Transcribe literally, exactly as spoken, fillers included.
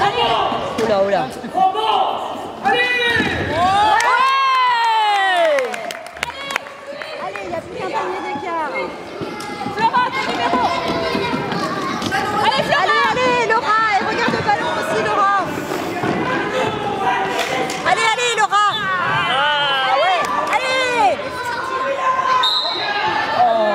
Oula, oula. Allez! Ouais! Allez, il n'y a plus qu'un panier d'écart.